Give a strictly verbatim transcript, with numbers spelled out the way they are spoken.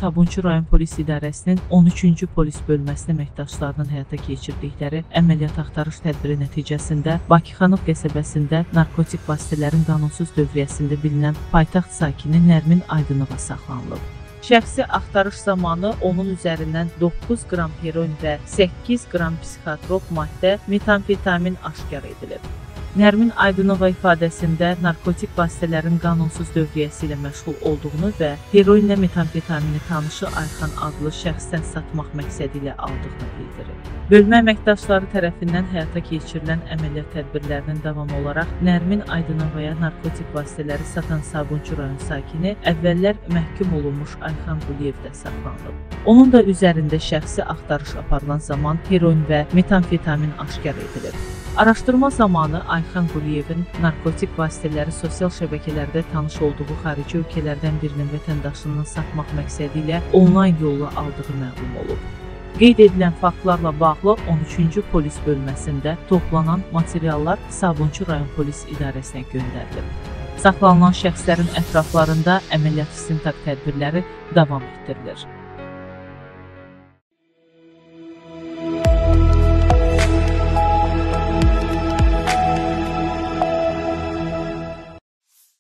Sabunçu rayon polis idarəsinin on üçüncü polis bölməsinin əməkdaşlarının həyata keçirdikləri əməliyyat axtarış tədbiri nəticəsində Bakıxanov qəsəbəsində narkotik vasitələrin qanunsuz dövriyyəsində bilinən paytaxt sakini Nərmin Aydınova saxlanılıb. Şəxsi axtarış zamanı onun üzərindən doqquz qram heroin və səkkiz qram psixotrop maddə metamfetamin aşkar edilib. Nərmin Aydınova ifadəsində narkotik vasitələrin qanunsuz dövriyyəsi ilə məşğul olduğunu və heroinlə metamfetamini tanışı Ayxan adlı şəxsdən satmaq məqsədi ilə aldığını bildirib. Bölmə əməkdaşları tərəfindən həyata keçirilən əməliyyat tədbirlərinin davamı olaraq Nərmin Aydınovaya narkotik vasitələri satan Sabunçu rayon sakini əvvəllər məhkum olunmuş Ayxan Quliyev də saxlanılıb. Onun da üzərində şəxsi axtarış aparılan zaman heroin və metamfetamin aşkar edilib. Araşdırma zamanı Ayxan Quliyevin narkotik vasitələri sosial şəbəkələrdə tanış olduğu xarici ölkələrdən birinin vətəndaşından satmaq məqsədi ilə onlayn yolla aldığı məlum olub. Qeyd edilən faktlarla bağlı on üçüncü polis bölməsində toplanan materiallar Sabunçu rayon polis idarəsinə göndərilib. Saxlanılan şəxslərin ətraflarında əməliyyat istintaq tədbirləri davam etdirilir.